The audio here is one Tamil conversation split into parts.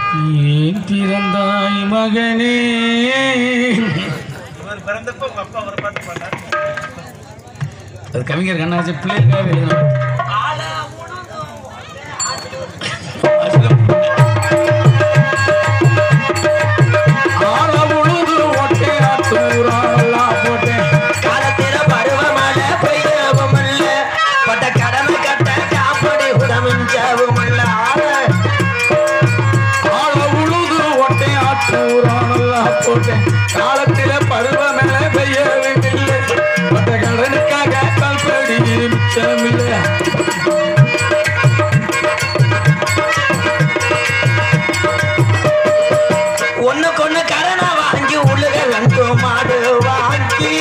ஏன் பிறந்தாய் மகனே? அது கவிஞர் கண்ணாச்சி பிள்ளைகளுக்காக எழுதணும். காலத்தில பருவமழை பெய்யவில்லை, மற்ற கடனுக்காக கல்படி மிச்சமில்லை. ஒண்ணுக்கு ஒண்ணு கடனை வாங்கி உள்ளுக ரெண்டு மாடு வாங்கி,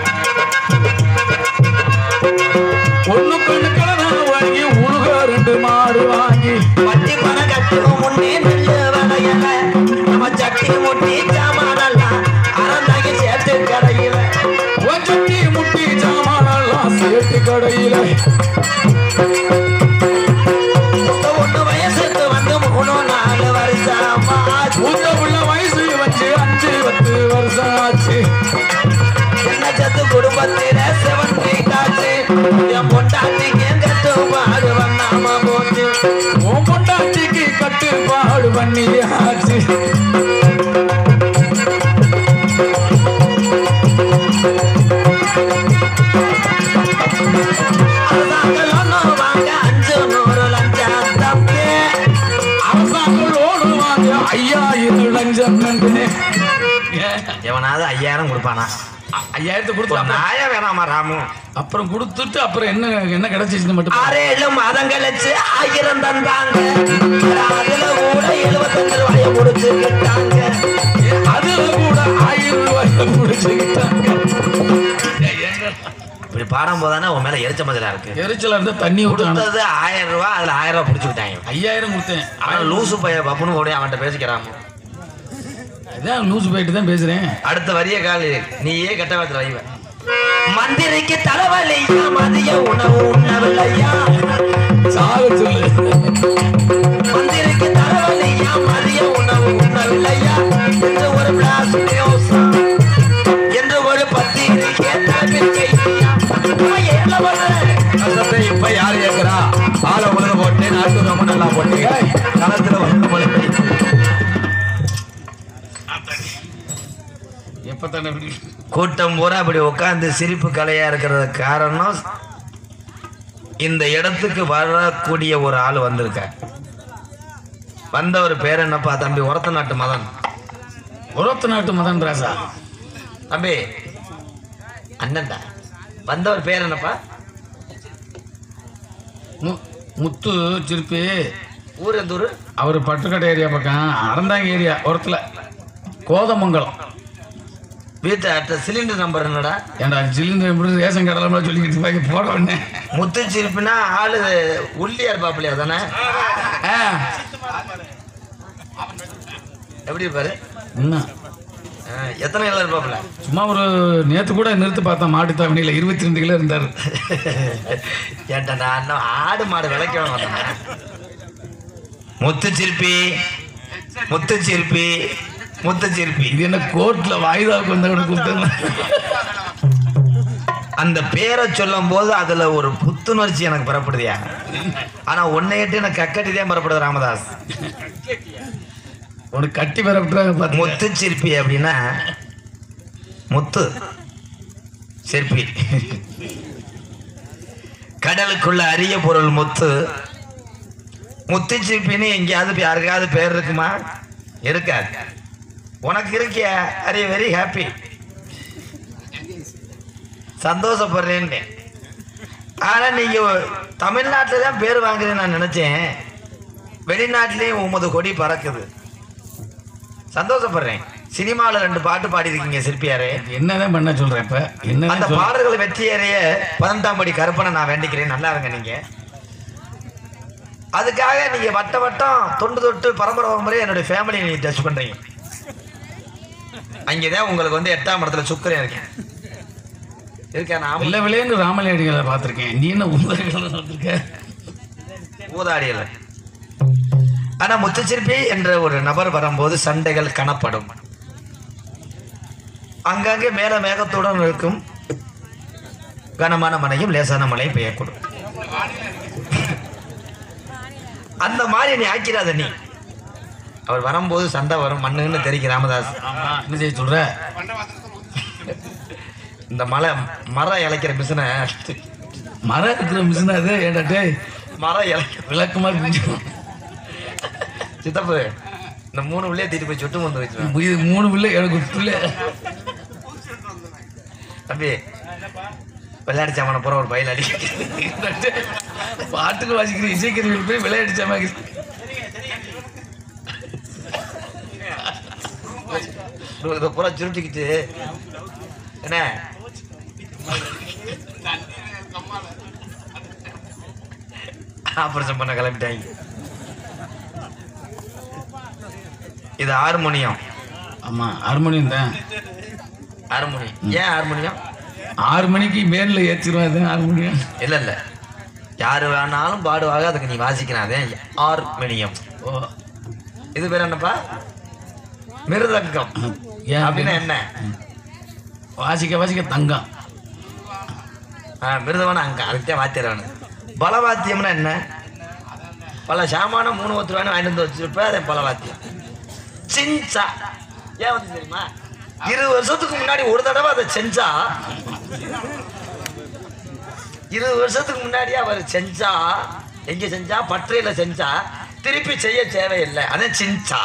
ஒண்ணுக்கு ஒண்ணு கடனை வாங்கி உழுக ரெண்டு மாடு வாங்கி, வட்டி பணம் கட்டுவோம் முன்னே நெல்லு வளையல நம்ம சட்டி முட்டி சாமானெல்லாம் அறந்தாங்கி சேர்த்து கடையில, சட்டி முட்டி சாமானெல்லாம் சேர்த்து கடையில. ஒண்ணு வயசுக்கு வந்து 3-4 வருஷம் உள்ள உள்ள வயசு வச்சு 5-10 வருஷம் ஆச்சு. என்ன சத்து குடும்பத்தில 7 feet ஆச்சு. என் பொண்டாட்டிக்கு கட்டுப்பாடு பண்ணாம போச்சு, உன் பொண்டாட்டிக்கு கட்டுப்பாடு பண்ணி ஆச்சு. எவனாவது 5000 கொடுப்பானா? 5000 கொடுத்து நாயா வேணாமா ராமு? அப்புறம் கொடுத்துட்டு அப்புறம் என்ன கிடைச்சிச்சு மட்டும் 6-7 மாதம் கழிச்சு 1000 தந்தாங்க. அதுல கூட 75 ரூபாய முடிச்சுக்கிட்டாங்க. அதுல கூட 1000 ரூபாய முடிச்சுக்கிட்டாங்க. இப்படி பாடம் போதானே உன் மேல எரிச்ச மதிலா இருக்கு. எரிச்சலா இருந்தா தண்ணி கொடுத்தது 1000 ரூபாய், அதுல 1000 ரூபாய் பிடிச்சுக்கிட்டாங்க. 5000 கொடுத்தேன். ஆனா லூசு பைய பப்புன்னு கூட அவன்கிட்ட பேசிக்கிறான். அதான் லூசு போயிட்டு தான் பேசுறேன். அடுத்த வரிய காலி நீயே கட்ட வாத்துல வைவ. மந்திரிக்கு தலைவலியா மதிய உணவு உண்ணவில்லையா? சாக சொல்லு. மந்திரிக்கு தலைவலியா மதிய உணவு உண்ணவில்லையா என்று ஒரு பிளாஸ் நியூஸ் என்று ஒரு பத்திரிகை தலைப்பில் செய்தியா. இப்ப யாரு கேட்கிறா? ஆள உலக போட்டு நாட்டு ரொம்ப நல்லா போட்டு களத்துல வந்து போல கூட்டம் பூரா அப்படி உட்கார்ந்து சிரிப்பு கலையா இருக்கிறது காரணம், இந்த இடத்துக்கு வரக்கூடிய ஒரு ஆள் வந்திருக்க. வந்த ஒரு பேர் என்னப்பா தம்பி? ஒரத்த நாட்டு மதன். ஒரத்த நாட்டு மதன் ராசா தம்பி அண்ணன்டா. வந்த ஒரு பேர் என்னப்பா? முத்து சிரிப்பி. ஊர் எந்த ஊரு? அவர் பட்டுக்கட்டை ஏரியா பக்கம் அறந்தாங்க ஏரியா ஓரத்துல கோதமங்கலம். வீட்டு அட்ட சிலிண்டர் நம்பர் என்னடா? ஏன்டா சிலிண்டர் ரேஷன் கடலை சொல்லிக்கிட்டு போட உடனே முத்து சிரிப்புனா ஆளு உள்ளியா இருப்பாப்லையா தானே? எப்படி இருப்பாரு? என்ன எத்தனை கிலோ இருப்பாப்ல? சும்மா ஒரு நேற்று கூட நிறுத்து பார்த்தா மாட்டு தாவணியில் 22 கிலோ இருந்தார். ஏன்டா நான் ஆடு மாடு விளைக்க மாட்டேன். முத்து சிரிப்பி முத்து சிரிப்பி முத்து சிரிப்பி. இது என்ன கோர்ட்ல வாய்தாவுக்கு வந்தவன கூப்பிட்டு அந்த பேரை சொல்லும் போது அதுல ஒரு புத்துணர்ச்சி எனக்கு பெறப்படுதியா. ஆனா உன்னை எட்டு எனக்கு கக்கட்டி தான் பெறப்படுது ராமதாஸ். உனக்கு கட்டி பெறப்பட்டாங்க. முத்து சிற்பி அப்படின்னா முத்து சிற்பி. கடலுக்குள்ள அரிய பொருள் முத்து. முத்து சிற்பின்னு எங்கேயாவது யாருக்காவது பேர் இருக்குமா? இருக்காது. உனக்கு இருக்கிய அரே வெரி ஹாப்பி, சந்தோஷப்படுறேன்னு. ஆனா நீங்க தமிழ்நாட்டில் தான் பேர் வாங்குறது நான் நினைச்சேன். வெளிநாட்டிலையும் உமது கொடி பறக்குது. சந்தோஷப்படுறேன். சினிமாவில் 2 பாட்டு பாடி இருக்கீங்க சிற்பியாரே. என்னதான் பண்ண சொல்றேன் இப்ப? என்ன அந்த பாடல்களை வெற்றியறைய 18ஆம் படி கருப்பனை நான் வேண்டிக்கிறேன். நல்லா இருங்க நீங்க. அதுக்காக நீங்க வட்டம் தொண்டு தொட்டு பரம்பரை என்னுடைய ஃபேமிலியை நீங்க டச் பண்றீங்க. அங்கேதான் உங்களுக்கு வந்து 8ஆம் இடத்துல சுக்கரன் இருக்கேன். இருக்கேன் நான் இல்லை விளையாண்டு ராமலிங்கங்களை பார்த்துருக்கேன். நீ என்ன ஊதாடியில் ஊதாடியில் ஆனா முத்துச்சிற்பி என்ற ஒரு நபர் வரும்போது சண்டைகள் காணப்படும். அங்கங்கே மேல மேகத்துடன் இருக்கும், கனமான மழையும் லேசான மழையும் பெய்யக்கூடும். அந்த மாதிரி நீ ஆக்கிறாத. நீ அவர் வரும்போது சண்டை வரும் மண்ணுன்னு தெரியும். ராமதாஸ் என்ன செய்ய சொல்ற? இந்த மரம் இழைக்கிற மிஷினை, மரம் இருக்கிற மிஷின் அது ஏடாட்டே மரம் இழைக்கிற விளக்கமா சித்தப்பு இந்த 3 பிள்ளைய தீட்டு போய் சொட்டு வந்து வச்சு 3 பிள்ளை எனக்கு பிள்ளை தம்பி விளையாடி சாமான போற ஒரு பயில் அடி பாட்டுக்கு வாசிக்கிற இசைக்கருவியில் போய் விளையாடி சாமான் இதை பூரா சுருட்டிக்கிட்டு என்ன ஆபரேஷன் பண்ண கிளம்பிட்டாங்க. இது ஹார்மோனியம். ஆமா ஹார்மோனியம் தான். ஹார்மோனியம் ஏன் ஹார்மோனியம்? 6 மணிக்கு மேல ஏற்றிடுவாது ஹார்மோனியம். இல்ல இல்ல, யாரு வேணாலும் பாடுவாங்க, அதுக்கு நீ வாசிக்கிறாதே ஹார்மோனியம். ஓ இது பேர் என்னப்பா? மிருதங்கம். அப்படின்னா என்ன? வாசிக்க வாசிக்க தங்கம். மிருதமான அங்கம், அதுக்குதான் வாத்தியரானு. பலவாத்தியம்னா என்ன? பல சாமான 3 ஒத்து வேணும் வாங்கிட்டு வந்து வச்சுருப்ப, அதே பலவாத்தியம். சின்சா ஏன் வந்து தெரியுமா? 20 வருஷத்துக்கு முன்னாடி ஒரு தடவை அதை செஞ்சா, 20 வருஷத்துக்கு முன்னாடியே அவர் செஞ்சா, எங்க செஞ்சா? பற்றையில செஞ்சா, திருப்பி செய்ய தேவையில்லை. அதான் சின்சா.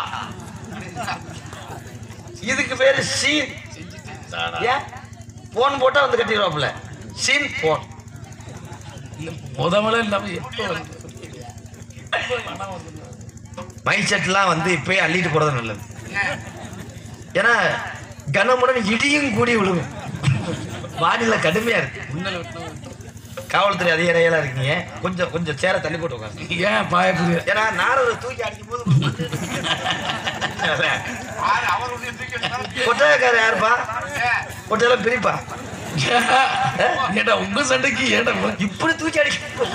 இதுக்கு பேரு சீன். ஏன் போன் போட்டா வந்து கட்டிடுவாப்புல, சீன் போன். முதல்ல இல்லாம மைக் செட்லாம் வந்து இப்பயே அள்ளிட்டு போறது நல்லது. ஏன்னா கனமுடன் இடியும் கூடி விழுகும். வானிலை கடுமையா இருக்கு. காவல்துறை அதிகாரிகளா இருக்கீங்க, கொஞ்சம் கொஞ்சம் சேர தள்ளி போட்டு உட்காந்து. ஏன் பாயப்புரிய? ஏன்னா நாரத தூக்கி அடிக்கும் போது கொட்டையக்கார யாருப்பா? கொட்டையெல்லாம் பிரிப்பா. ஏடா உங்க சண்டைக்கு ஏடா இப்படி தூக்கி அடிக்க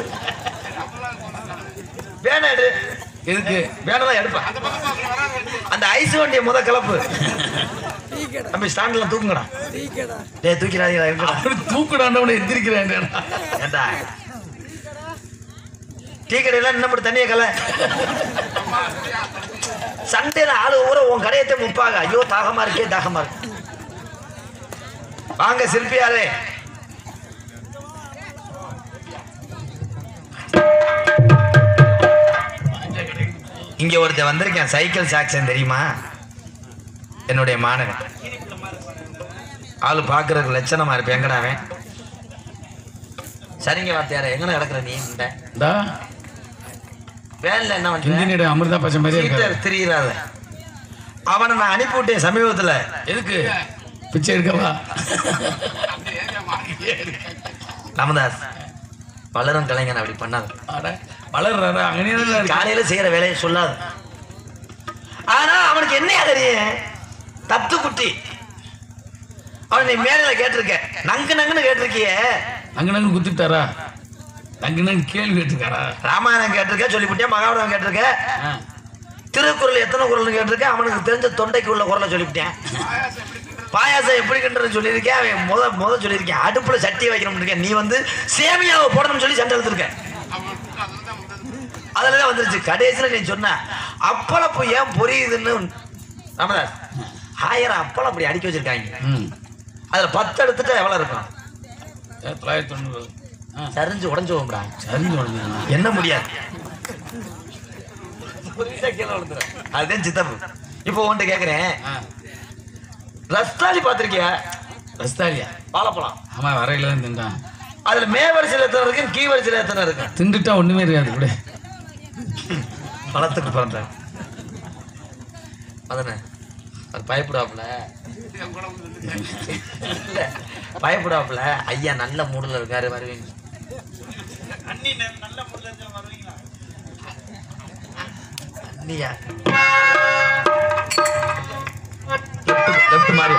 வேணா எடு. எதுக்கு வேணதான் எடுப்பா. அந்த ஐஸ் வண்டியை முத கலப்பு. நம்ம ஸ்டாண்ட்ல தூக்குங்கடா. டேய் தூக்கிடாதீங்கடா. தூக்குடாண்டவனை எந்திரிக்கிறேன். ஏண்டா டீ கடையில இன்னும் தண்ணியை கல சண்டையில ஆளு ஊற உன் கடையத்தை முப்பாங்க. ஐயோ தாகமா இருக்கே தாகமா இருக்கு. வாங்க சிற்பியாரே. இங்க ஒருத்தர் வந்திருக்கேன், சைக்கிள் சாக்சன் தெரியுமா? என்னுடைய மாணவன். ஆளு பாக்குறதுக்கு லட்சணமா இருப்பேன். எங்கடாவே சரிங்க வார்த்தையார எங்கன கிடக்குற நீ? வேலை என்ன வந்து அமிர்தா பச்சை மாதிரி தெரியாத அவனை நான் அனுப்பி விட்டேன் சமீபத்துல. எதுக்கு? பிச்சை எடுக்கவா? ராமதாஸ் வளரும் கலைஞன் அப்படி பண்ணாது. வளர்றாரு காலையில செய்யற வேலையை சொல்லாது. ஆனா அவனுக்கு என்னையா தெரியும்? தத்து குட்டி. அவன் நீ மேல கேட்டிருக்க, நங்கு நங்குன்னு கேட்டிருக்கிய. நங்கு நங்கு குத்திட்டாரா? நங்கு நங்கு கேள்வி கேட்டிருக்காரா? ராமாயணம் கேட்டிருக்க சொல்லிவிட்டியா, மகாபாரதம் கேட்டிருக்க, திருக்குறள் எத்தனை குரல் கேட்டிருக்க, அவனுக்கு தெரிஞ்ச தொண்டைக்கு உள்ள குரலை சொல்லிவிட்டேன். பாயாசம் எப்படி கிண்டுறது சொல்லியிருக்கேன். அவன் முத சொல்லியிருக்கேன் அடுப்புல சட்டியை வைக்கணும்னு இருக்கேன். நீ வந்து சேமியாவை போடணும்னு சொல்லி சண்டை எடுத்திருக்க. அதுலதான் வந்துருச்சு. கடைசியில நீ சொன்ன அப்பளப்பு ஏன் பொரியுதுன்னு. ராமதாஸ் 1000 அப்பளம் அப்படி அடிக்க வச்சிருக்காங்க. அதுல 10 எடுத்துட்டா எவ்வளவு இருக்கும்? 990. சரிஞ்சு உடஞ்சு போகும்டா. சரிஞ்சு உடஞ்சு என்ன முடியாது. அதுதான் சித்தப்பு. இப்போ உன்கிட்ட கேக்குறேன், ரஸ்தாலி பாத்திருக்கியா? ரஸ்தாலியா? வாழைப்பழம். ஆமா வரையில தான் தின்றான். அதுல மே வரிசையில் எத்தனை இருக்கு, கீ வரிசையில் எத்தனை இருக்கு? திண்டுட்டா ஒண்ணுமே இருக்காது கூட. பழத்துக்கு பிறந்த அதன அது பயப்படாப்புல பயப்படாப்புல. ஐயா நல்ல மூடுல இருக்காரு, வருவீங்க. அண்ணியா லெஃப்ட் மாறி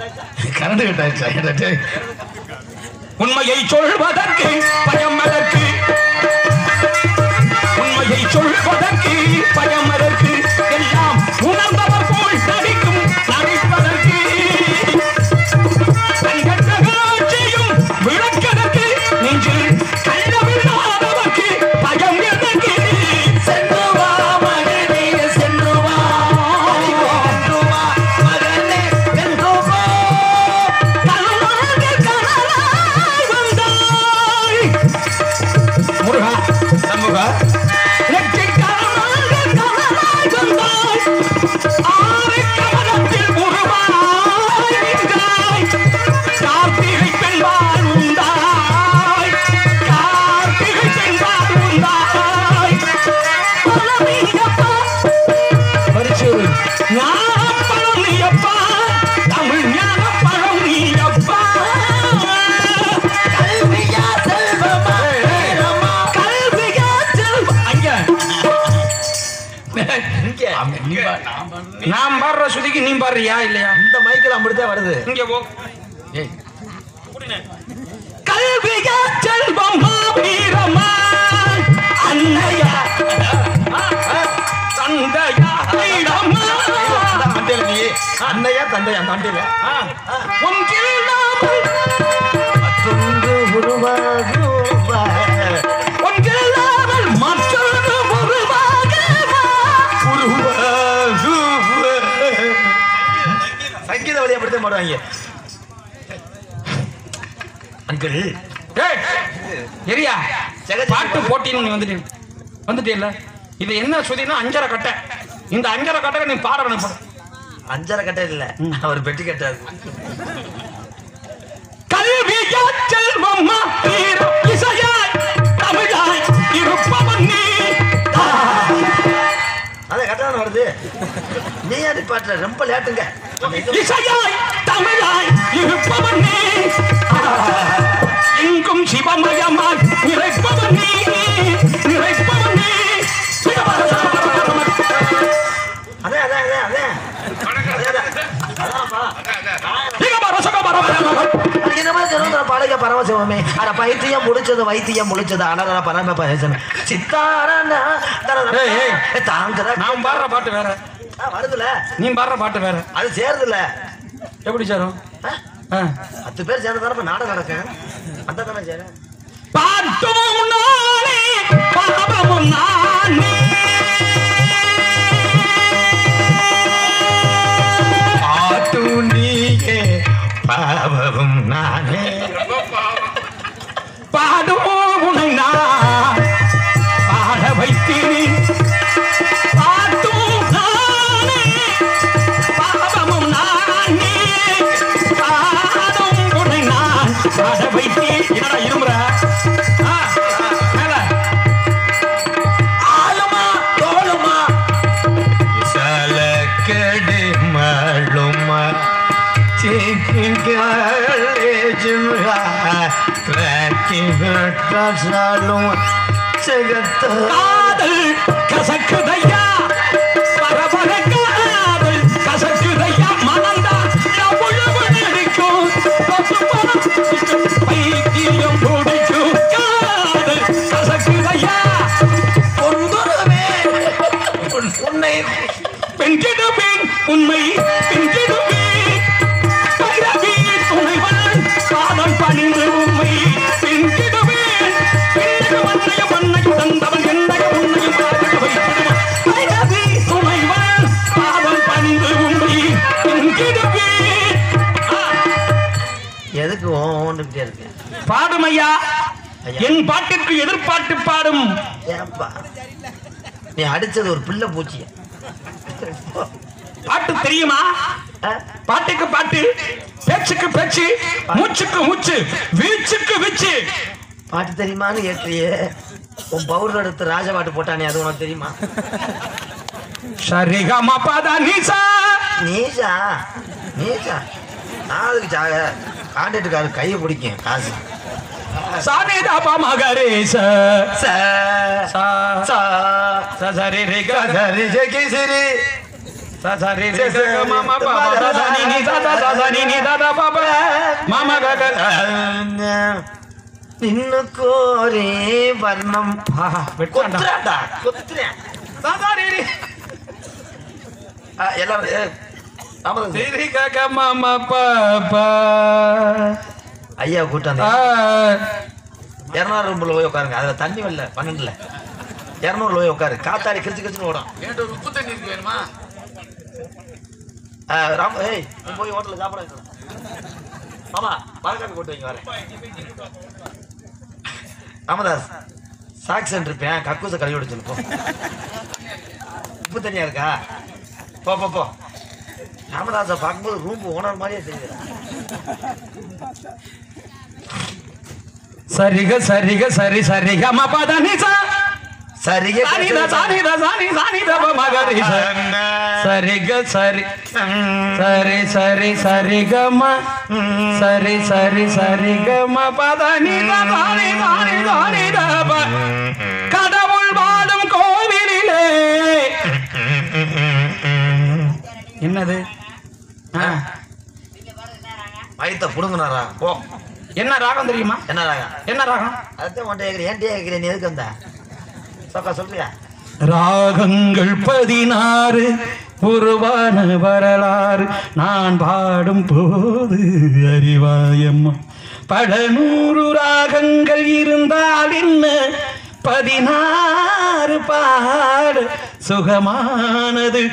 கரண்ட் கட்டாயிடுச்சா? உண்மையை சொல்வதற்கு பயம் அதற்கு, உண்மையை சொல்வதற்கு பயம் அதற்கு, எல்லாம் உணர்ந்தவர் போல் நடிக்கும் நடிப்பதற்கு, தங்கட்டையும் விளக்கதற்கு, நெஞ்சில் கள்ளமில்லாதவர்க்கு பயம் எதற்கு? சென்று வா மகனே சென்று வா, சென்று வா மகனே சென்று வா, கனவாக கனவாய் வந்தாய் முருகா சண்முகா, நெற்றி கனவாக கனவாய் வந்தாய், ஆறு கமலத்தில் உருவாய் நின்றாய், கார்த்திகை பெண்பால் உண்டாய், கார்த்திகை பெண்பால் உண்டாய், பழனியப்பா பரிசூரு ஞானப்பழம் நீயப்பா, தமிழ் ஞானப்பழம் நீயப்பா, கல்வியா செல்வமா வீரமா, கல்வியா செல்வம் நான் பாடுற சுதிக்கு நீ பாடுறியா இல்லையா? இந்த மைக்கில் அப்படித்தான் வருது. இங்க போ. கல்வியா செல்வமா வீரமா, அன்னையா தந்தையா வீரமா, மண்டையில நீ அண்ணையா தந்தையா மண்டையில ஒன்றில்லாமல் மற்றொன்று உருவாகுவா, ஒன்றில்லாமல் மற்றொரு உருவாக சங்கீத வழியா அப்படித்தான் பாடுவாங்க. அங்கிள் எரியா பாட்டு போட்டின்னு நீ வந்துட்டீல்ல, இது என்ன சுதினா அஞ்சரை கட்டை, இந்த அஞ்சரை கட்டை நீ பாடணும். அஞ்சரை கட்டை இல்ல, அவர் பெட்டி கட்டாரு. கல்வியா செல்வம்மா வீரம் இசையாய் தமிழாய் இருப்பவன் நீ, அதான் கட்டான வருது. நீ யாரு பாட்டுற ரொம்ப லேட்டுங்க. இசையாய் தமிழாய் இருப்பவன் நீ, எங்கும் சிவமயமாய் நிறைப்பவன் நீ, நிறைப்பவன் நீ. அதான் அதான் அதான் அதான் பாடக பரமசிவமே அட பைத்தியம் முடிச்சது வைத்தியம் முடிச்சது அனர பரம பரம சித்தாரன தாங்கற. நான் பாடுற பாட்டு வேற, வருதுல நீ பாடுற பாட்டு வேற, அது சேருதுல. எப்படி சேரும்? 10 பேர் சேர்ந்து தானே நாடகம் நடக்கும், அந்த தானே சேர. பாட்டும் நானே பாவமும் நானே, பாட்டும் நீயே பாவமும் நானே, பாடும் உனை நான் பாட வைத்தேன், பாட்டும் நானே பாவமும் நானே, பாடும் உனை நான் பாட வைத்தேன். என்னடா இருமுற மேல ஆளுமா தோளுமா சலக்கடி மாளுமா காதல் கசக்குதையா பரபர காதல் கசக்குதையா, மனந்தா உழவடிக்கும் பைத்தியம் பிடிக்கும், காதல் கசக்குதையா பொந்துருவே உன்னை பெண்கிடுவேன், உண்மை பெண்கிடுவேன், பைரவி துணைவன் காதல் பணிந்து உண்மை பெண்கிடுவேன், பெண்ணிய மண்ணையும் தந்தவன் என்னைய உன்னையும் பார்க்க வைத்திடுவான், பைரவி துணைவன் காதல் பணிந்து உண்மை பெண்கிடுவேன். எதுக்கு ஓண்டுகிட்டே இருக்கு? பாடுமையா என் பாட்டிற்கு எதிர்பார்த்து பாடும். ஏப்பா நீ அடிச்சது ஒரு பிள்ளை பூச்சிய. பாட்டு தெரியுமா? பாட்டுக்கு பாட்டு, பேச்சுக்கு பேச்சு, மூச்சுக்கு மூச்சு, வீச்சுக்கு வீச்சு. பாட்டு தெரியுமான்னு கேட்கிறியே, உன் பவுடர் எடுத்து ராஜா பாட்டு போட்டானே அது உனக்கு தெரியுமா? சரிகமா பாதா நீசா நீசா நீசா நான் அதுக்கு கான்ட்ராக்டுக்காரு கையை பிடிக்கும் காசு. சாதேதா மகரேச சரி ரே சரி ஜெகி சரி கோரே வர்ணம் ஐயா கூட்டம் 200 ரூபாய் போய் உட்காருங்க. அதுல தண்ணி வரல 12ல 200 போய் உட்காரு. காத்தாடி கிரிச்சு கிரிச்சுன்னு ஓடும். உப்பு தண்ணி இருக்கு வேணுமா? ராம் ஏய் போய் ஹோட்டல்ல சாப்பிட ஆமா பால்காப்பி போட்டு வைங்க வரேன். ராமதாஸ் சாக்சன் இருப்பேன் கக்கூச கழுவி விட சொல்லு போ. உப்பு தண்ணியா இருக்கா? போ போ போ. ராமதாஸை பார்க்கும்போது ரூம் ஓனர் மாதிரியே தெரியுது. சரிக சரிக சரி சரிக மபதனிசா சரிக சானித சானித சானி சானித மகரிச சரிக சரி சரி சரி சரிக ம சரி சரி சரிக மபதனித சானி சானி சானித கடவுள் வாழும் கோவிலிலே என்னது வயிற்ற புடுங்கினாரா போ. என்ன ராகம் தெரியுமா? என்ன ராகம்? என்ன ராகம்? அதுதான் உன்ட்ட கேட்கிறேன். ஏன்ட்டே கேட்கிறேன். நீ எதுக்கு வந்த சொக்கா சொல்றியா? ராகங்கள் 16 உருவான வரலாறு நான் பாடும் போது அறிவாயம்மா. பல 100 ராகங்கள் இருந்தால் என்ன 16 பாடு சுகமானது.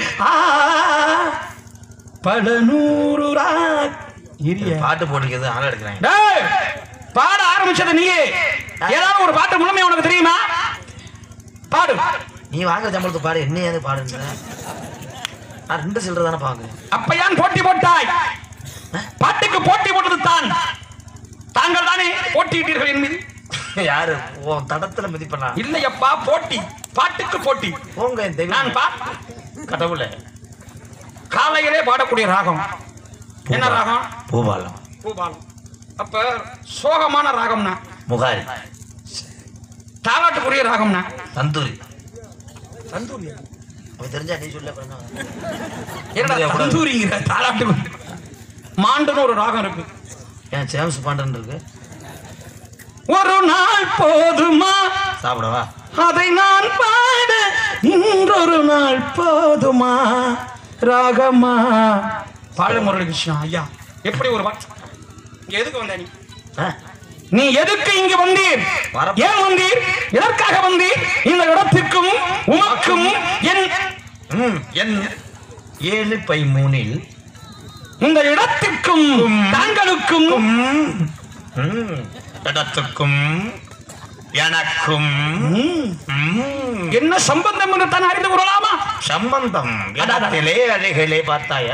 பல 100 பாட்டு போட்டுக்கிறது ஆள் எடுக்கிறேன். பாட ஆரம்பிச்சது நீயே. ஏதாவது ஒரு பாட்டு முழுமை உனக்கு தெரியுமா? பாடு. நீ வாங்குற சம்பளத்தை பாடு. என்ன ஏது பாடுங்க? நான் 2 சில்லற தானே பாங்க. அப்ப ஏன் போட்டி போட்டாய்? பாட்டுக்கு போட்டி போட்டது தான். தாங்கள் தானே போட்டியிட்டீர்கள் என் மீது. யாரு உன் தடத்துல மிதிப்பனா? இல்லையப்பா போட்டி. பாட்டுக்கு போட்டி. போங்க இந்த நான் கடவுளே காலையிலே பாடக்கூடிய ராகம் என்ன ராகம்? பூபாலம். பூபாலம். அப்ப சோகமான ராகம்னா முகாரி. தாலாட்டுக்குரிய ராகம்னா தந்தூரி. தந்தூரி அவன் தெரிஞ்சா நீ சொல்ல தந்தூரிங்கிற தாலாட்டு. மாண்டுன்னு ஒரு ராகம் இருக்கு. ஏன் ஜேம்ஸ் பாண்டன் இருக்கு? ஒரு நாள் போதுமா சாப்பிடவா அதை நான் பாட இன்றொரு நாள் போதுமா ராகமா. பாலமுரளி கிருஷ்ணா ஐயா எப்படி ஒரு எதுக்கு வந்த நீ எதுக்கு இங்கு வந்தீர்? ஏன் வந்தீர்? எதற்காக வந்தீர்? இந்த இடத்திற்கும் உமக்கும் என் 7/3 இந்த இடத்திற்கும் தாங்களுக்கும் இடத்துக்கும் எனக்கும் என்ன சம்பந்தம் என்று தான் அறிந்து கொள்ளலாமா? சம்பந்தம் இடத்திலே அழகிலே பார்த்தாயா?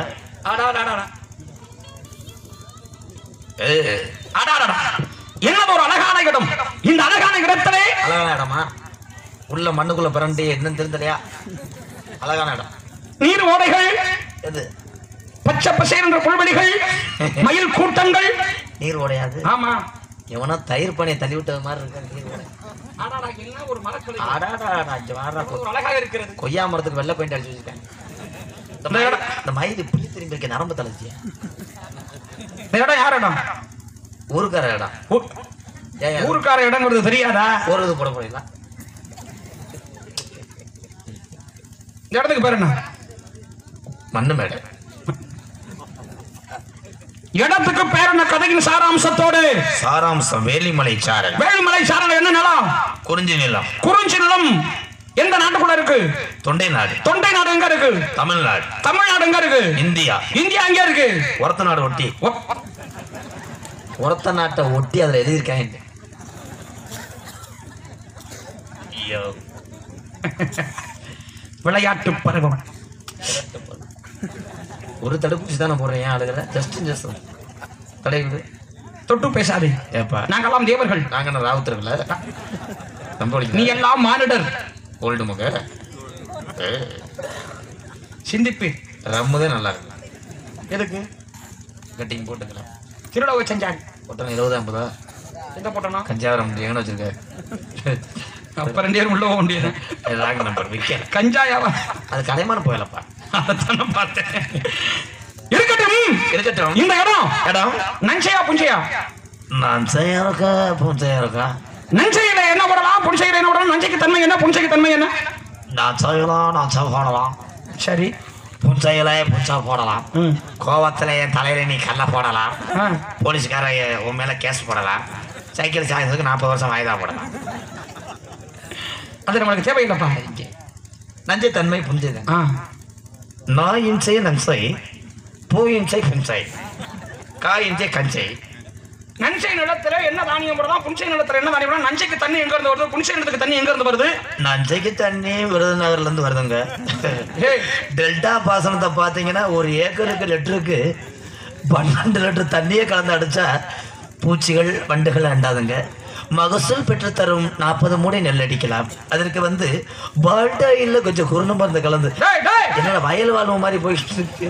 என்னது ஒரு அழகான இடம். இந்த அழகான இடத்திலே அழகான இடமா? உள்ள மண்ணுக்குள்ள பிறண்டு என்னன்னு தெரிஞ்சலையா? அழகான இடம். நீர் ஓடைகள், எது பச்சை பசேர் என்ற புல்வெளிகள், மயில் கூட்டங்கள். நீர் ஓடையாது. ஆமா எவனோ தயிர் பனையை தள்ளி விட்டது மாதிரி இருக்கு. நீர் ஓடை. அழகாக இருக்கிறது. கொய்யா மரத்துக்கு வெள்ளை பெயிண்ட் அடிச்சு வச்சிருக்கேன். இந்த மயில் புள்ளி திரும்பி இருக்க நரம்பு தலைச்சியா? இந்த இடம் யார் இடம்? ஊருக்கார இடம். ஊருக்கார இடங்கிறது தெரியாதா? ஒரு இது போட முடியல. இந்த இடத்துக்கு பேர் என்ன? மண்ணு மேடை. இடத்துக்கு பேர் என்ன? கதையின் சாராம்சத்தோடு சாராம்சம் வேலிமலை சாரல். வேலிமலை சாரல் என்ன நிலம்? குறிஞ்சி நிலம். குறிஞ்சி நிலம் எந்த நாட்டுக்குள்ள இருக்கு? தொண்டை நாடு. தொண்டை நாடு எங்க இருக்கு? தமிழ்நாடு. தமிழ்நாடு எங்க இருக்கு? இந்தியா. இந்தியா எங்க இருக்கு? ஒரத்த நாடு ஒட்டி. ஒரத்த நாட்டை ஒட்டி அதுல எழுதியிருக்காங்க. விளையாட்டு பருவம். ஒரு தடுப்பூசி தானே போடுறேன். அழுகிற ஜஸ்ட் தடையுது. தொட்டு பேசாதே. நாங்கெல்லாம் தேவர்கள். நாங்க என்ன ராவுத்தர்கள? நீ எல்லாம் மானிடர். ஓல்டு முக சிந்திப்பு. ரம்முதே நல்லா இருக்கு. எதுக்கு கட்டிங் போட்டுக்கலாம். திருடவை செஞ்சாங்க. போட்டோம் 20-50. எந்த போட்டோம்னா கஞ்சாவரம் எங்கன்னு வச்சிருக்க? அப்ப 2 பேரும் உள்ள வேண்டியது. நம்பர் விற்க கஞ்சாயாவா? அது கலைமான போயலப்பா. அதைத்தானே பார்த்தேன். இருக்கட்டும். இந்த இடம் நஞ்சையா புஞ்சையா? நஞ்சையா இருக்கா புஞ்சையா இருக்கா? நஞ்சையில என்ன போடலாம், புஞ்சையில என்ன போடலாம்? நஞ்சைக்கு தன்மை என்ன, புஞ்சைக்கு தன்மை என்ன? நஞ்சை போடலாம். சரி. புஞ்சையில புஞ்சா போடலாம். கோவத்துல என் தலையில நீ கல்ல போடலாம். போலீஸ்கார உன் மேல கேஸ் போடலாம். சைக்கிள் சாயத்துக்கு 40 வருஷம் வாய்தா போடலாம். அது நம்மளுக்கு தேவையில்லைப்பா. நஞ்சை தன்மை புஞ்சைதான். நான் இன்சை நஞ்சை, பூ இன்சை புஞ்சை, காய் இன்சை கஞ்சை. நஞ்சை நிலத்துல என்ன தானியம் போடலாம், புஞ்சை நிலத்துல என்ன தானியம் போடலாம்? நஞ்சைக்கு தண்ணி எங்க இருந்து வருது, புஞ்சை நிலத்துக்கு தண்ணி எங்க இருந்து வருது? நஞ்சைக்கு தண்ணி விருதுநகர்ல இருந்து வருதுங்க. டெல்டா பாசனத்தை பாத்தீங்கன்னா 1 ஏக்கருக்கு லிட்டருக்கு 12 லிட்டர் தண்ணியே கலந்து அடிச்சா பூச்சிகள் வண்டுகள் அண்டாதுங்க. மகசூல் பெற்று தரும் 40 மூடை நெல் அடிக்கலாம். அதற்கு பால்டாயில கொஞ்சம் குருணம் மருந்து கலந்து என்னோட வயல் வாழ்வு மாதிரி போயிட்டு இருக்கு.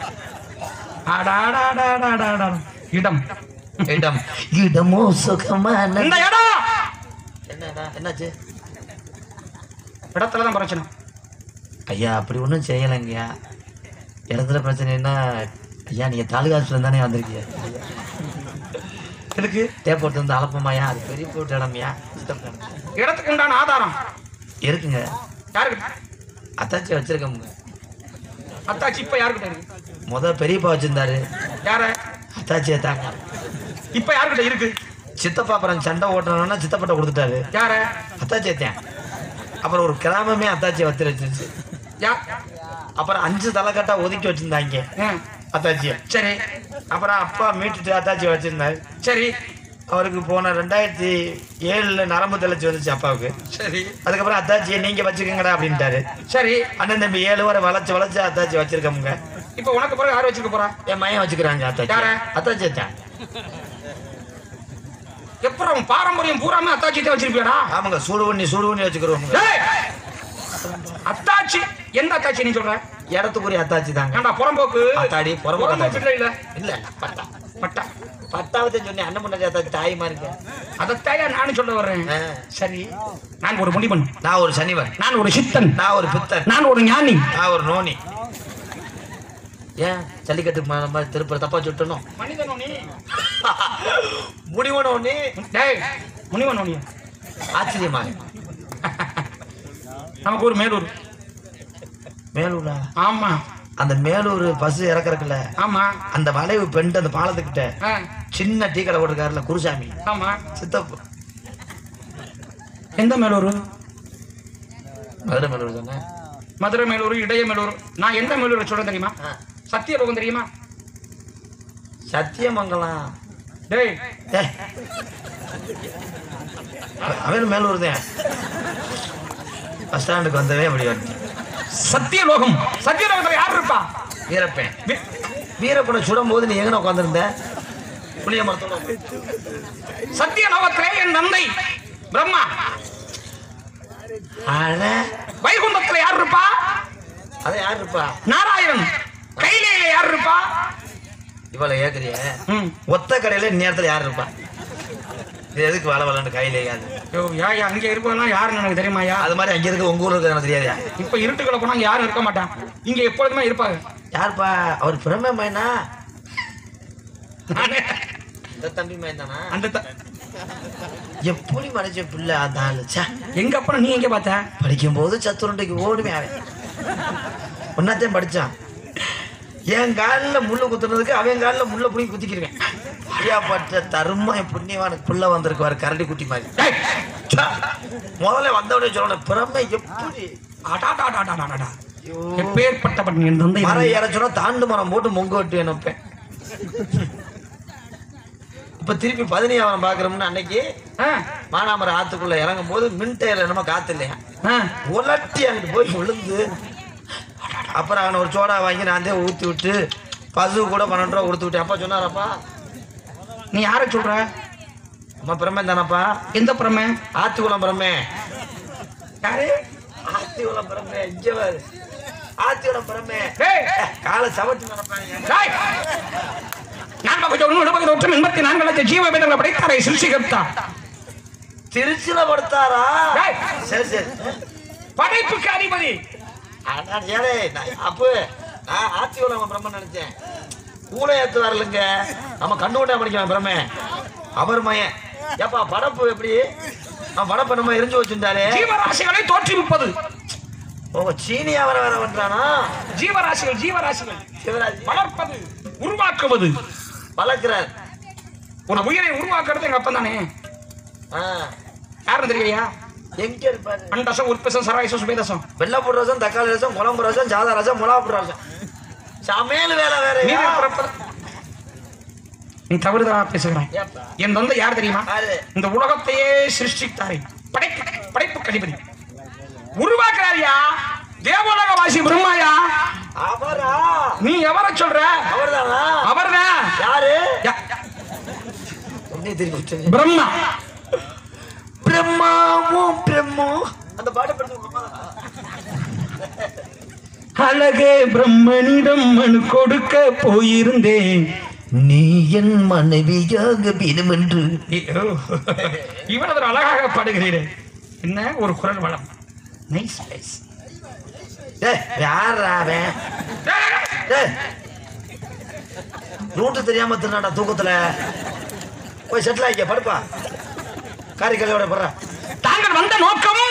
இடம் இடம் இடமோ சுகமான இந்த இடம் என்னடா என்னாச்சு? இடத்துலதான் பிரச்சனை. ஐயா அப்படி ஒன்றும் செய்யலைங்கய்யா. இடத்துல பிரச்சனைன்னா ஐயா நீங்க தாலுகா ஆஸ்பத்திரி தானே வந்திருக்கீங்க. எதுக்கு தேப்போட்டு வந்து அலப்பமாயா? அது பெரிய போட்டு இடமையா? இடத்துக்கு உண்டான ஆதாரம் இருக்குங்க. யாருக்கு? அத்தாச்சி வச்சிருக்கோங்க. அத்தாச்சி இப்ப யாருக்கிட்ட இருக்கு? பெரியப்பா வச்சிருந்தாரு. யார? அத்தாச்சியை தாங்க. இப்ப யாருக்கிட்ட இருக்கு? சித்தப்பா அப்புறம் சண்டை ஓட்டணும்னா சித்தப்பட்ட கொடுத்துட்டாரு. யார? அத்தாச்சியை தான். அப்புறம் ஒரு கிராமமே அத்தாச்சியை வச்சு வச்சிருச்சு. அப்புறம் 5 தலைக்கட்டா ஒதுக்கி வச்சிருந்தாங்க அத்தாச்சியை. சரி. அப்புறம் அப்பா மீட்டுட்டு அத்தாச்சியை வச்சிருந்தாரு. சரி. அவருக்கு போன 2007 நரம்பு தெளிச்சு வந்துச்சு அப்பாவுக்கு. சரி. அதுக்கப்புறம் அத்தாச்சியை நீங்க வச்சுக்கங்கடா அப்படின்ட்டாரு. சரி. அண்ணன் தம்பி 7 வரை வளைச்சு அத்தாச்சி வச்சிருக்கோமுங்க. இப்ப உனக்கு பிறகு யார் வச்சுக்க போறா? என் மையன் வச்சுக்கிறாங்க அத்தாச்சி. அத்தாச்சி தான். எப்பறம் பாரம்பரியம் பூராமே அத்தாச்சி தான் வச்சிருப்பியாடா? ஆமாங்க. சூடு பண்ணி வச்சுக்கிறோம். அத்தாச்சி எந்த அத்தாச்சி நீ சொல்ற? இடத்துக்குரிய அத்தாச்சி தாங்க. ஏண்டா புறம்போக்கு? அத்தாடி புறம்போக்கு இல்ல இல்ல பட்டா பட்டா பட்டாவத்தை சொன்னி அண்ணன் பண்ண அத்தாச்சி தாய்மா இருக்கு. அதத்தாயா நானும் சொல்ல வர்றேன். சரி. நான் ஒரு முனிவன். நான் ஒரு சனிவன். நான் ஒரு சித்தன். நான் ஒரு பித்தன். நான் ஒரு ஞானி. நான் ஒரு நோனி. ஏன் ஜல்லிக்கட்டு மாதிரி திருப்பூர் தப்பா சுட்டணும்? மனிதனோனி முடிவனோனி. டேய் முனிவனோனி ஆச்சரியமா. நமக்கு ஒரு மேலூரா? ஆமா. அந்த மேலூர் பஸ் இறக்குறக்குல. ஆமா. அந்த வளைவு பெண்டு அந்த பாலத்துக்கிட்ட சின்ன டீ கடை போட்டுருக்காருல குருசாமி. ஆமா. சித்தப்பு. எந்த மேலூர்? மதுரை மேலூர் தானே. மதுரை மேலூர், இடைய மேலூர். நான் எந்த மேலூரை சொல்றேன் தெரியுமா? சத்தியலோகம் தெரியுமா? சத்தியமங்கலம். டேய் அவன் மேலூர் தான். பஸ் ஸ்டாண்டுக்கு வந்தவே அப்படி வந்து சத்தியலோகம். சத்தியலோகத்துல யார் இருப்பா? வீரப்பன். வீரப்பனை சுடும் போது நீ எங்க உட்காந்துருந்த? புளிய மரத்தோட. சத்தியலோகத்திலே என் தந்தை பிரம்மா. வைகுண்டத்துல யார் இருப்பா? அத யார் இருப்பா? நாராயணன். கையில யார் இருப்பா? இவளை ஏக்குறிய ஒத்த கடையில நேரத்துல யார் இருப்பா? இது எதுக்கு வளவலன்னு கையில அங்க இருப்பா யாருன்னு எனக்கு தெரியுமாயா? அது மாதிரி அங்க இருக்க உங்க ஊர்ல இருக்க எனக்கு தெரியாதா? இப்ப இருட்டுக்குள்ள போனா அங்க யாரும் இருக்க மாட்டான். இங்க எப்பொழுதுமே இருப்பாங்க. யாருப்பா? அவர் பிரம்ம மைனா? இந்த தம்பி மைன் தானா? அந்த எப்படி மறைச்ச பிள்ளை அந்த ஆளு. எங்க அப்பா நீ எங்க பார்த்த? படிக்கும் போது சத்துருண்டைக்கு ஓடுமே அவன். ஒன்னாத்தையும் படிச்சான். என் காலில் முள்ளு குத்துறதுக்கு அவன் காலில் முள்ள புடி குத்திக்கிறேன். ஐயா பட்ட தருமா என் புண்ணியவானுக்கு புள்ள வந்திருக்குவாரு கரடி குட்டி மாதிரி. முதல்ல வந்தவனே சொல்லணும் பிரம்மை எப்படி எப்பேற்பட்டவன் என் தந்தை. மரம் ஏறச்சோன்னா தாண்டு மரம் போட்டு மொங்க விட்டு நினைப்பேன். இப்ப திருப்பி 15 பாக்குறோம்னு அன்னைக்கு மானாமரம் ஆத்துக்குள்ள இறங்கும் போது மின்டேல என்னமோ காத்து இல்லையா உலட்டி அங்கிட்டு போய் விழுந்து அப்புறம் அவனை ஒரு சோடா வாங்கி நான் தான் ஊற்றி விட்டு பசு கூட 12 ரூபா கொடுத்து விட்டேன். அப்பா சொன்னாரப்பா நீ யார சொல்ற? அம்மா பிரமே தானப்பா. எந்த பிரமே? ஆத்துக்குளம் பிரமே. யாரு? ஆத்திக்குளம் பிரமே. இஞ்சவர் ஆத்திக்குளம் பிரமே. காலை சவட்டு நடப்பாங்க. திருச்சியில படுத்தாரா? சரி சரி. படைப்புக்கு அதிபதி ஏழை அப்போ நான் ஆட்சியோட பிரம்மன் நினைச்சேன். கூலை ஏத்து வரலுங்க, நம்ம கண்டுகொண்டா படிக்கலாம் பிரமே அவர் மயன். ஏப்பா படப்பு எப்படி படப்பு நம்ம எரிஞ்சு வச்சிருந்தாலே ஜீவராசிகளை தோற்றுவிப்பது. ஓ சீனியா வர வர பண்றானா? ஜீவராசிகள் சிவராசி வளர்ப்பது, உருவாக்குவது. வளர்க்கிறார். ஒரு உயிரை உருவாக்குறது எங்க அப்பா தானே. யாருன்னு தெரியலையா? எங்க இருப்பாரு? அண்டசம், உற்பசம், சராயசம், சுபேதசம், வெள்ளப்பூர் ரசம், தக்காளி ரசம், குழம்பு ரசம், சாதா ரசம், மிளகாப்பூர் ரசம், சமையல் வேலை வேற. நீ தவறுதலா பேசுகிறாய். என் தந்தை யார் தெரியுமா? இந்த உலகத்தையே சிருஷ்டித்தாரே, படைப்பு கதிபதி உருவாக்குறாரியா, தேவலோக வாசி பிரம்மாயா. அவரா? நீ எவரை சொல்ற? அவர்தானா? அவர்தான். யாரு? பிரம்மா. பிரம்மோ அந்த பாட்டு படிச்சு அழகே பிரம்மனிடம் மனு கொடுக்க போயிருந்தேன், நீ என் மனைவியாக வேணும் என்று. இவ்வளவு அழகாக பாடுகிறீரே, என்ன ஒரு குரல் வளம். Nice nice. ரூட்டு தெரியாம திருநாடா தூக்கத்துல போய் செட்டில் ஆகிக்க படுப்பா. காரிக்கலையோட படுற. தாங்கள் வந்த நோக்கம்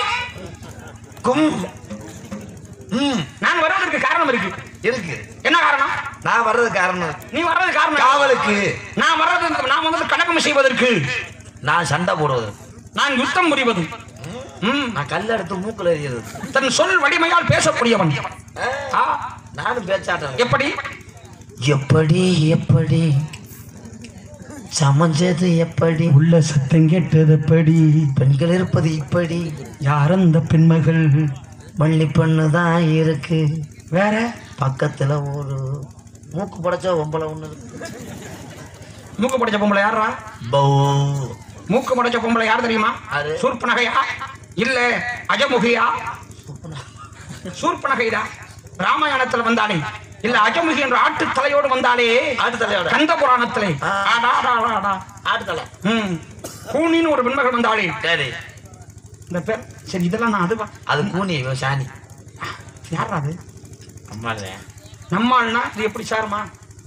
நான் வருவதற்கு காரணம் இருக்கு. என்ன காரணம்? நான் வர்றது காரணம். நீ வர்றது காரணம் காவலுக்கு. நான் வந்து கணக்கம் செய்வதற்கு, நான் சண்டை போடுவது, நான் யுத்தம் புரிவது, நான் கல்ல எடுத்து மூக்குல எறியது, தன் சொல் வலிமையால் பேசக்கூடியவன். நானும் பேச்சாட்டம். எப்படி எப்படி எப்படி சமஞ்சது, எப்படி உள்ள சத்தம் கேட்டது, எப்படி பெண்கள் இருப்பது இப்படி, யார் அந்த பெண்மகள்? வள்ளி பெண்ணுதான் இருக்கு. வேற பக்கத்துல ஒரு மூக்கு படைச்ச பொம்பளை ஒண்ணு இருக்கு. மூக்கு படைச்ச பொம்பளை யாரா? மூக்கு படைச்ச பொம்பளை யார் தெரியுமா? சூர்பனகையா இல்ல அஜமுகியா? சூர்பனகைடா. ராமாயணத்துல வந்தாலே இல்ல அஜமுகி என்ற ஆட்டு தலையோடு வந்தாலே, ஆட்டு தலையோட கந்த புராணத்திலே ஆட்டு தலை கூனின்னு ஒரு பெண்மகள் வந்தாலே. சரி இந்த பேர் சரி, இதெல்லாம் நான் அதுவா? அது கூனி சாணி. யாரா அது? அம்மாள். நம்மாள்னா இது எப்படி சாருமா?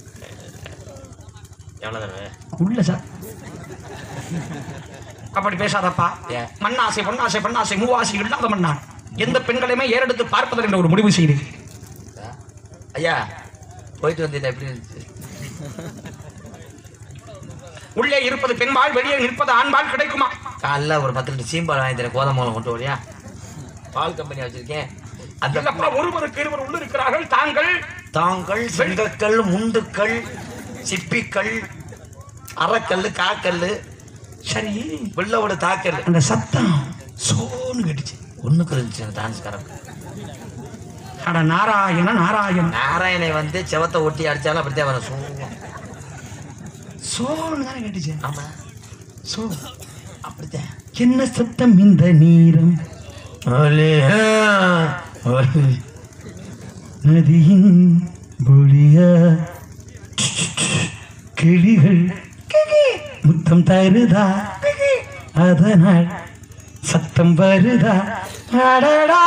எவ்வளவு தடவை உள்ள சார் அப்படி பேசாதப்பா. மண்ணாசை பொன்னாசை பெண்ணாசை மூவாசை இல்லாத மண்ணா எந்த பெண்களையுமே ஏறெடுத்து பார்ப்பதில் என்ற ஒரு முடிவு செய்து. ஐயா போயிட்டு வந்தீங்க எப்படி இருந்துச்சு? உள்ளே இருப்பது பெண்பால், வெளியே நிற்பது ஆண்பால் கிடைக்குமா? காலைல ஒரு 10 லிட்டர் சீம்பால் வாங்கி தரேன், கோதம் மூலம் கொண்டு வரியா? பால் கம்பெனி வச்சிருக்கேன். அந்த ஒருவருக்கு இருவர் உள்ள இருக்கிறார்கள். தாங்கள் செங்கக்கல், முண்டுக்கள், சிப்பிக்கல், அறக்கல், காக்கல், சரி வெள்ளவோட தாக்கல். அந்த சத்தம் சோன்னு கேட்டுச்சு. ஒண்ணுக்கு இருந்துச்சு டான்ஸ்காரன். அட நாராயண நாராயணன். நாராயணை வந்து செவத்தை ஒட்டி அடிச்சாலும் அப்படித்தான் வரும். சோன்னு தானே கேட்டுச்சு. ஆமா சோ அப்படித்தான். என்ன சத்தம் இந்த நீரம்? நதியின் பொழியா கிளிகள் முத்தம் தருதா, அதனால் சத்தம் வருதா? அடடா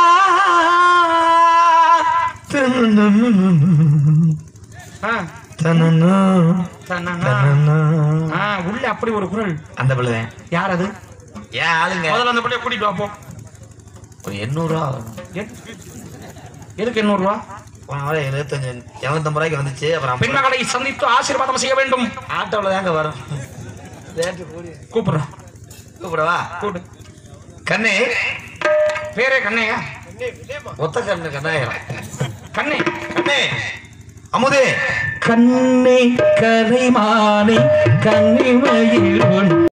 உள்ள அப்படி ஒரு குரல். அந்த பிள்ளை யார் அது? ஏன் ஆளுங்க? முதல்ல அந்த பிள்ளைய கூட்டிட்டு வாப்போம். ஒரு 800 ரூபா. எதுக்கு 800 ரூபா? 75 ரூபாய்க்கு வந்துச்சு. அப்புறம் பெண்மகளை சந்தித்து ஆசீர்வாதம் செய்ய வேண்டும். ஆட்டோல தாங்க வரும். கூப்பிடவா? கூப்பிடு. கண்ணே. பேரே கண்ணையா? ஒத்த கண்ணு கண்ணாயிரம். கண்ணே கண்ணே அமுதே. கண்ணே கலைமானே கண்ணிமையில்